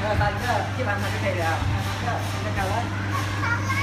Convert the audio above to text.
ตอนก็ที่มันทำไม่ใช่แล้วก็จะกลับแล้ว